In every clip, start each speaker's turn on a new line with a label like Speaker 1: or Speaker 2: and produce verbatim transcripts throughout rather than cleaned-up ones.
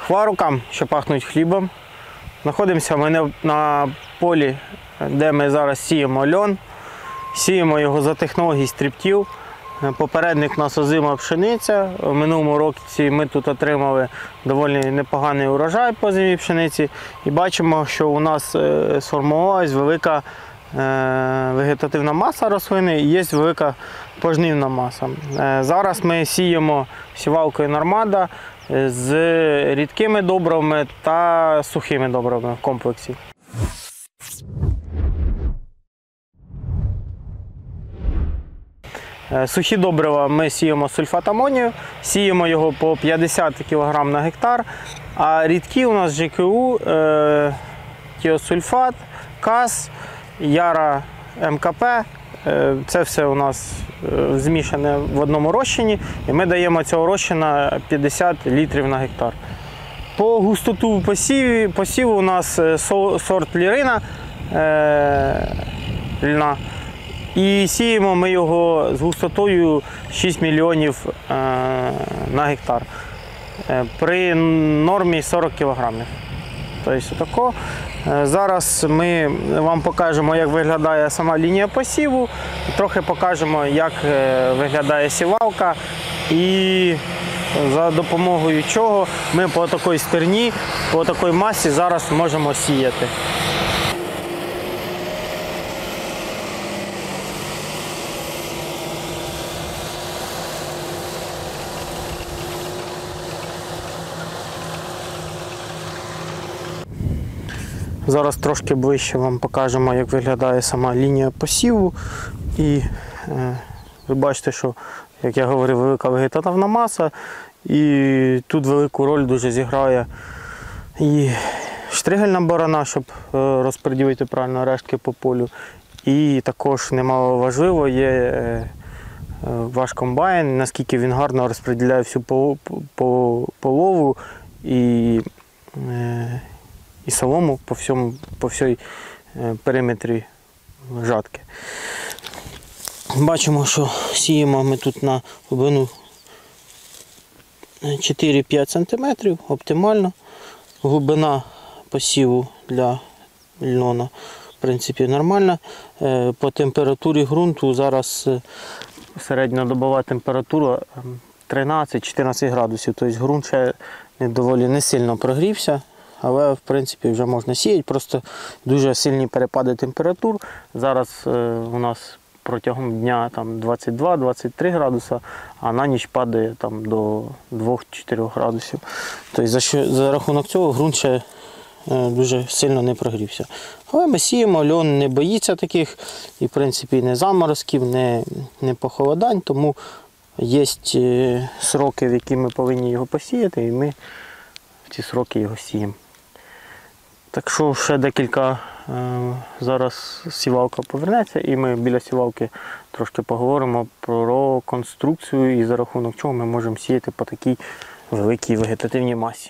Speaker 1: Хвала рукам, що пахнуть хлібом. Знаходимося ми на полі, де ми зараз сіємо льон. Сіємо його за технологією стріптів. Попередник у нас озима пшениця. В минулому році ми тут отримали доволі непоганий урожай по озимій пшениці. І бачимо, що у нас сформувалась велика вегетативна маса рослини і є велика пожнивна маса. Зараз ми сіємо сівалкою Нормада з рідкими добривами та сухими добривами в комплексі. Сухі добрива ми сіємо сульфат амонію, сіємо його по п'ятдесят кілограмів на гектар, а рідкі у нас ЖКУ, е, тіосульфат, КАС, Яра ем ка пе. Це все у нас змішане в одному розчині, і ми даємо цього розчина п'ятдесят літрів на гектар. По густоту посіву, посіву у нас сорт лірина, е, льна. І сіємо ми його з густотою шість мільйонів е, на гектар при нормі сорок кілограмів. Тобто, тако. Зараз ми вам покажемо, як виглядає сама лінія посіву, трохи покажемо, як виглядає сівалка і за допомогою чого ми по такій стерні, по такій масі зараз можемо сіяти. Зараз трошки ближче вам покажемо, як виглядає сама лінія посіву. І е, ви бачите, що, як я говорив, велика вегетативна маса. І тут велику роль дуже зіграє і штригельна борона, щоб е, розподілити правильно рештки по полю. І також немало важливо є е, ваш комбайн, наскільки він гарно розподіляє всю по, по, полову і е, і солому по всьому, по всій периметрі жатки. Бачимо, що сіємо ми тут на глибину чотири-п'ять сантиметрів, оптимально. Глибина посіву для льона, в принципі, нормальна. По температурі ґрунту зараз середньодобова температура тринадцять-чотирнадцять градусів, тобто ґрунт ще доволі не сильно прогрівся. Але, в принципі, вже можна сіяти, просто дуже сильні перепади температур. Зараз е, у нас протягом дня двадцять два - двадцять три градуса, а на ніч падає там, до двох-чотирьох градусів. Тобто за, що, за рахунок цього ґрунт ще е, дуже сильно не прогрівся. Але ми сіємо, льон не боїться таких, і в принципі не заморозків, не, не похолодань, тому є е, сроки, в які ми повинні його посіяти, і ми в ці сроки його сіємо. Так що ще декілька, зараз сівалка повернеться і ми біля сівалки трошки поговоримо про конструкцію і за рахунок чого ми можемо сіяти по такій великій вегетативній масі.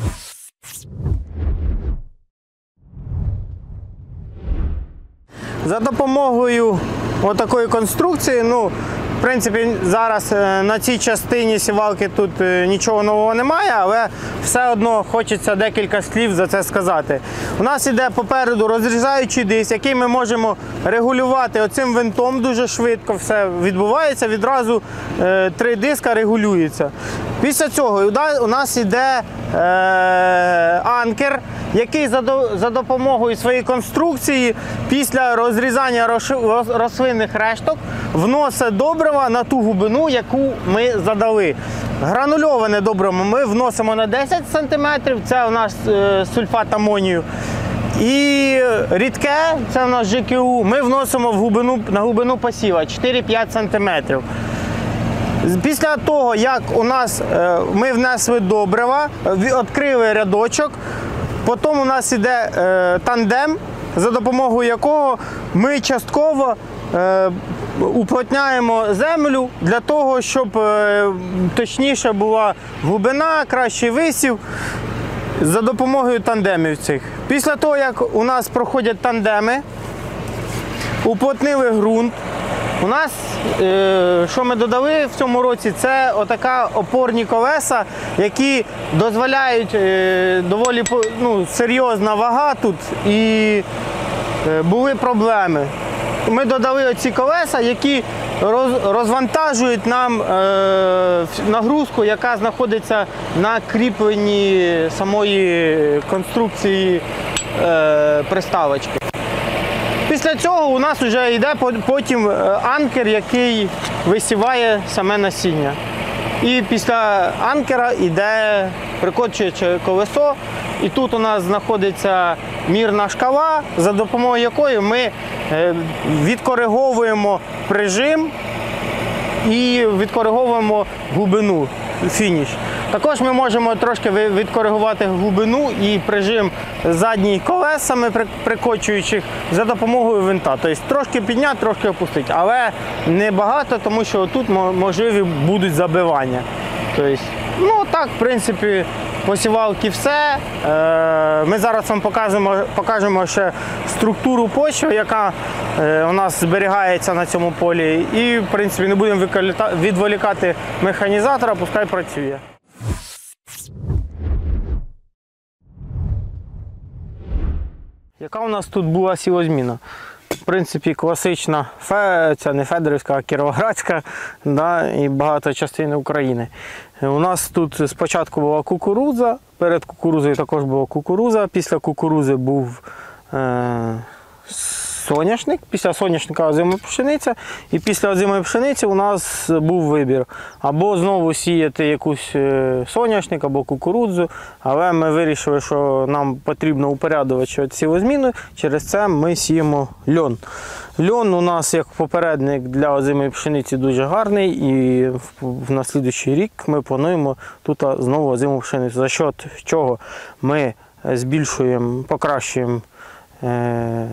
Speaker 1: За допомогою отакої конструкції, ну, в принципі, зараз на цій частині сівалки тут нічого нового немає, але все одно хочеться декілька слів за це сказати. У нас іде попереду розрізаючий диск, який ми можемо регулювати оцим винтом дуже швидко, все відбувається, відразу е, три диска регулюються. Після цього у нас іде е, анкер, який за, до, за допомогою своєї конструкції після розрізання рош, рослинних решток вносить добрива на ту глибину, яку ми задали. Гранульоване добриво ми вносимо на десять сантиметрів, це у нас е, сульфат амонію. І рідке, це у нас ЖКУ, ми вносимо в глибину, на глибину посіва чотири-п'ять сантиметрів. Після того, як у нас е, ми внесли добрива, відкрили рядочок, потім у нас іде е, тандем, за допомогою якого ми частково е, уплотняємо землю для того, щоб е, точніше була глибина, кращий висів за допомогою тандемів цих. Після того, як у нас проходять тандеми, уплотнили ґрунт, у нас що ми додали в цьому році, це отака опорні колеса, які дозволяють, доволі ну, серйозна вага тут і були проблеми. Ми додали оці колеса, які розвантажують нам нагрузку, яка знаходиться на кріпленні самої конструкції приставочки. Після цього у нас вже йде потім анкер, який висіває саме насіння. І після анкера йде прикочуюче колесо. І тут у нас знаходиться мірна шкала, за допомогою якої ми відкориговуємо прижим і відкориговуємо глибину, фініш. Також ми можемо трошки відкоригувати глибину і прижим задніх колесами прикочуючих за допомогою винта. Тобто трошки підняти, трошки опустити, але не багато, тому що тут можливі будуть забивання. Тобто, ну так, в принципі, посівалки все. Ми зараз вам покажемо, покажемо ще структуру почви, яка у нас зберігається на цьому полі. І, в принципі, не будемо відволікати механізатора, пускай працює. Яка у нас тут була сівозміна? В принципі, класична, це не федерівська, а кіровоградська, да, і багато частин України. У нас тут спочатку була кукурудза, перед кукурудзою також була кукурудза, після кукурудзи був е, соняшник, після соняшника озима пшениця, і після озимої пшениці у нас був вибір. Або знову сіяти якусь соняшник, або кукурудзу, але ми вирішили, що нам потрібно упорядувати сівозміну, через це ми сіємо льон. Льон у нас як попередник для озимої пшениці дуже гарний, і в наступний рік ми плануємо тут знову озиму пшеницю, за счет чого ми збільшуємо, покращуємо е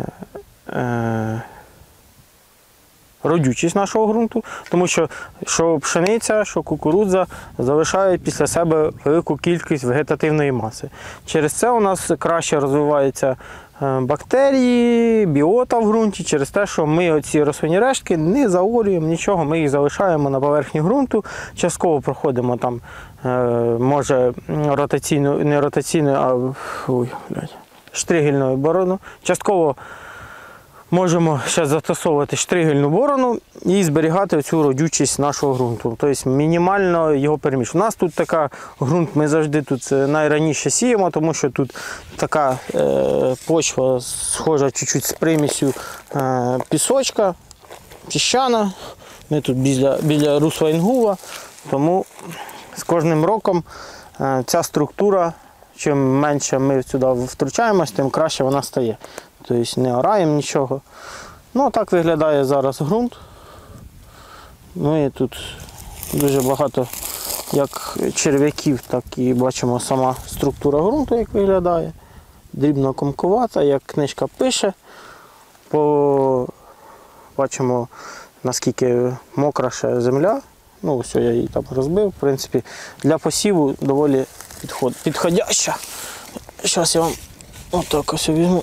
Speaker 1: родючість нашого ґрунту, тому що що пшениця, що кукурудза залишають після себе велику кількість вегетативної маси. Через це у нас краще розвиваються бактерії, біота в ґрунті, через те, що ми оці рослинні рештки не заорюємо нічого, ми їх залишаємо на поверхні ґрунту, частково проходимо там, може, ротаційну, не ротаційну, а ой, блядь, штригельну борону, частково можемо ще застосовувати штригельну борону і зберігати цю родючість нашого ґрунту. Тобто мінімально його переміщення. У нас тут така ґрунт, ми завжди тут найраніше сіємо, тому що тут така е, почва схожа чуть-чуть з примісю е, пісочка, піщана. Ми тут біля, біля русла Інгула, тому з кожним роком е, ця структура, чим менше ми сюди втручаємось, тим краще вона стає. Тобто не ораємо нічого. Ну, так виглядає зараз ґрунт. Ну і тут дуже багато як черв'яків, так і бачимо сама структура ґрунту, як виглядає. Дрібно комковата, як книжка пише. По... Бачимо, наскільки мокра ще земля. Ну, ось я її там розбив. В принципі, для посіву доволі підход... підходяща. Зараз я вам отак ось візьму.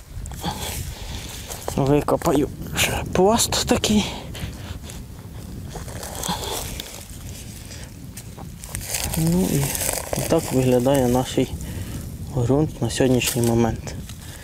Speaker 1: Викопаю пласт такий. Ну і так виглядає наш ґрунт на сьогоднішній момент.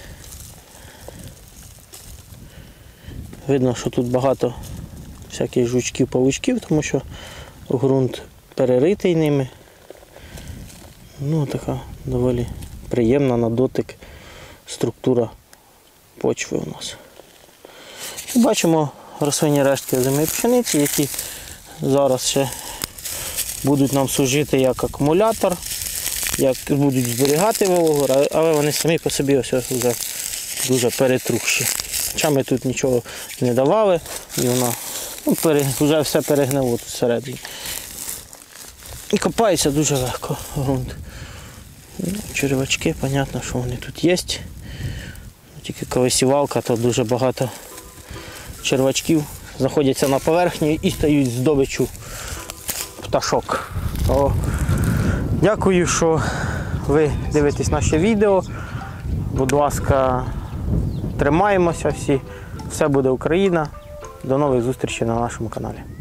Speaker 1: Видно, що тут багато всяких жучків-павучків, тому що ґрунт переритий ними. Ну, така доволі приємна на дотик структура почви у нас. І бачимо рослинні рештки озимої пшениці, які зараз ще будуть нам служити як акумулятор, як будуть зберігати вологу, але вони самі по собі ось вже дуже перетрухші. Хоча ми тут нічого не давали, і вона ну, пере, вже все перегнило тут всередині. І копається дуже легко ґрунт. Червячки, зрозуміло, що вони тут є. Тільки коли сівалка, то дуже багато червачків знаходяться на поверхні і стають здобиччю пташок. То дякую, що ви дивитесь наше відео. Будь ласка, тримаємося всі. Все буде Україна. До нових зустрічей на нашому каналі.